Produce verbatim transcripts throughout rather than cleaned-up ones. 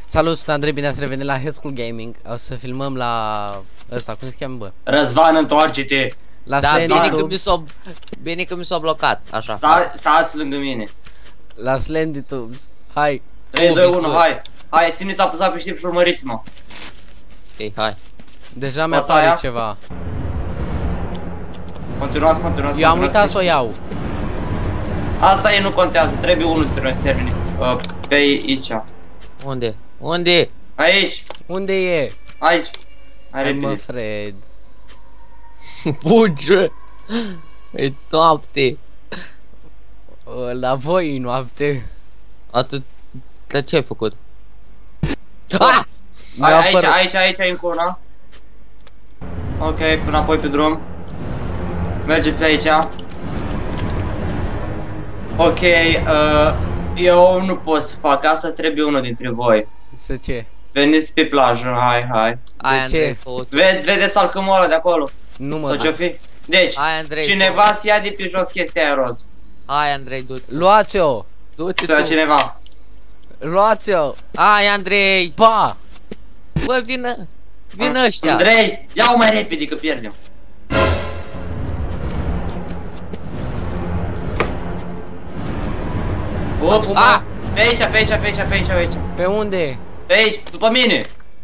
Salut, sunt Andrei, bine ați revenit la Head School Gaming. O să filmăm la ăsta, cum se cheamă, bă? Răzvan, întoarce-te! La Da, Slendy bine că, mi Tubes. s-a, bine că mi s-a blocat, așa. Sta, stați lângă mine. La Slendy Tubes. Hai. trei, Oh, doi, unu, visual. hai! Hai, țineți apăsat pe știp și urmăriți-mă. Ok, hai. Deja Poți mi-apare aia? ceva. Continuați, continuați. Eu am continuați. uitat să o iau. Asta e, nu contează, trebuie unul dintre noi să termine. Uh, pe aici. Unde? Unde? Aici, Unde e? aici. Hai I'm repede. afraid. Fugi! E noapte. La voi noapte. Atât... Dar ce ai făcut? Ah! Mi-a Hai, aici, apărut. aici, aici, ai încă una. Ok, până înapoi pe drum. Merge pe aici. Ok, uh, eu nu pot să fac asta, trebuie unul dintre voi. Să ce? Veniți pe plajă, hai, hai. Hai, ce? Andrei, tot. Ve vedeți salcâmul ăla de acolo? Nu mă Sau ce-o fi? Deci, Hai, Andrei, cineva să ia de pe jos chestia aia roz. Hai, Andrei, du-te. Luați-o! Du-te Să ia tu. cineva. Luați-o! Hai, Andrei. Pa! Bă, vină. Vină ăștia. Andrei, ia-o mai repede că pierdem. Ups, Ah! pe aici, pe aici, pe aici, pe aici, pe aici. Pe unde? Pe aici, după mine.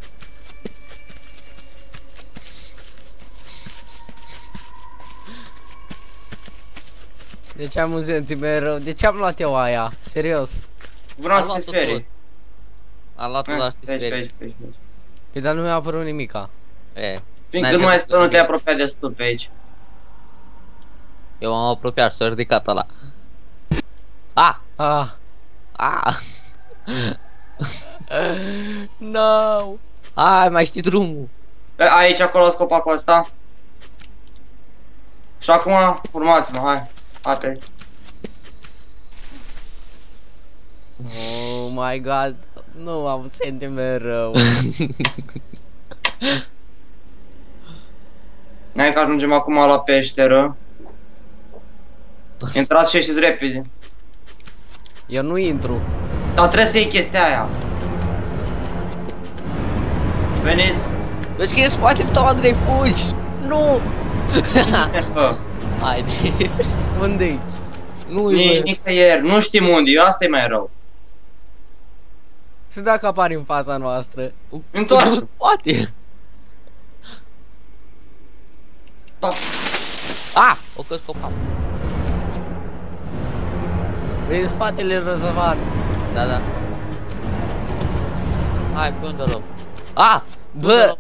De ce am un sentiment rău? De ce am luat eu aia? Serios. Vreau Am să te luat-o sperii. tot. Am luat-o la Pe știi aici, pe sperii. aici, pe aici, pe aici. Păi dar nu mi-a apărut nimica. E, Fiindcă N-ai nu mai trecut să nu să te mergi. apropia destul pe aici. eu m-am apropiat și s-a ridicat ăla. Ah! Ah. Ah! No. Hai, mai știi drumul. Pe aici, acolo, scopacul ăsta. Și acum, urmați-mă, hai. Hai pe aici. Oh my god. Nu am sentiment rău. Hai că ajungem acum la peșteră. Intrați și ieșiți repede. Eu nu intru. Dar trebuie să iei chestia aia. Veniți? Deci că e în spatele tău, Andrei, fugi! Nu! Bă, Haide. Unde-i? Nu Nici e. nicăieri, nu știm unde, eu asta e mai rău. Și dacă apari în fața noastră? Întoarce. În spate. Da. Ah! O căs copac. E în spatele Răzvan. Da, da. Hai, pe unde luăm? Ah! Bă!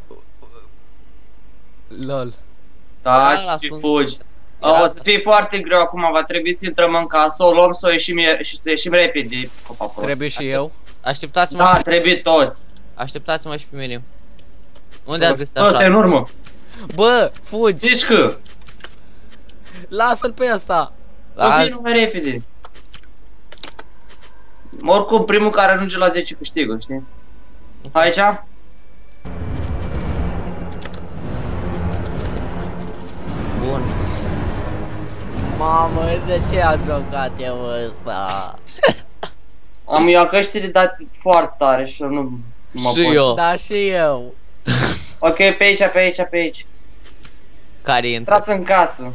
Lol. Da, Era la și fund. fugi. Era O să fie foarte greu acum, va trebui să intrăm în casă, o luăm, să o ieșim e- și să ieșim repede. Copacul Trebuie și eu? Așteptați-mă. ăsta. Da, trebuie toți. Așteptați-mă și pe mine. Unde ați găsit Ăsta e în așa? urmă. Bă, fugi! Zici că, Lasă-l pe ăsta! La... vină mai repede. Oricum, primul care ajunge la zece câștigă, știi? Aici? Bun. Mamă, de ce a jucat eu ăsta? Am ia căștile date foarte tare și nu mă Și pot. eu. Da, și eu. Ok, pe aici, pe aici, pe aici. Care intră? Intrați în casă.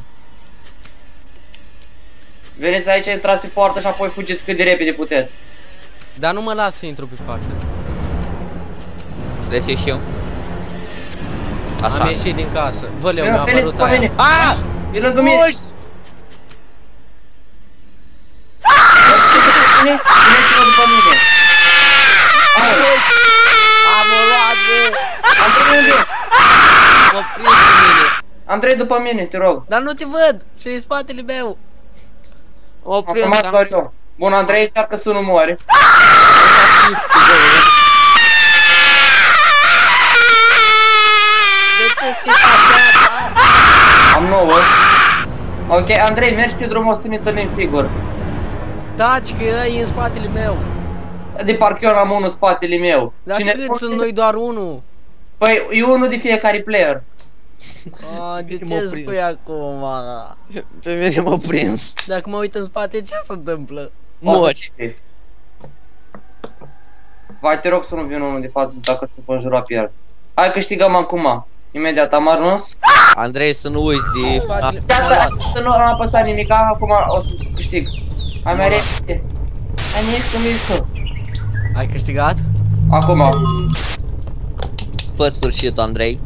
Veniți aici, intrați pe poartă și apoi fugiți cât de repede puteți. Dar nu mă las să intru pe poartă. Vreți să ieșim? Așa. Am ieșit din casă. Vă, Leu, Veniți, mi-a veniți, apărut după aia. mine. Ah! E lângă mine. Fugi! Veniți-vă după mine. Hai, Am o luat, bă! Andrei, unde? Mă prind cu mine! Andrei, după mine, te rog. Dar nu te văd! Și în spatele meu! Mă Am prind, rămas am... doar eu. Bun, Andrei, încearcă să nu mori. De ce ți-e așa? Am nouă. Ok, Andrei, mergi pe drumul, o să ne întâlnim sigur. Taci că e în spatele meu! De parcă eu am unul în spatele meu. Dar Cine- cât sunt noi doar unul? Păi, e unul de fiecare player. A, de Mă ce prind. spui acum? Pe mine m-a prins. Dacă mă uit în spate, ce se întâmplă? O să Mori. știi. Vai, te rog să nu vină unul de față dacă să pun jura pe el. Hai, câștigăm acum. Imediat am ajuns. Andrei, să nu uiți de... Spatele, Gata, să nu am apăsat nimic, acum o să câștig. Hai mai repede. Hai mișcă, mișcă. ai câștigat? Acum. Fă sfârșit, Andrei.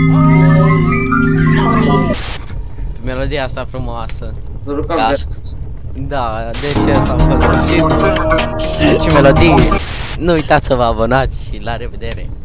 Melodia asta frumoasă. Să jucăm Da. de... Da, deci asta a fost sfârșit. Ce melodie. Nu uitați să vă abonați și la revedere.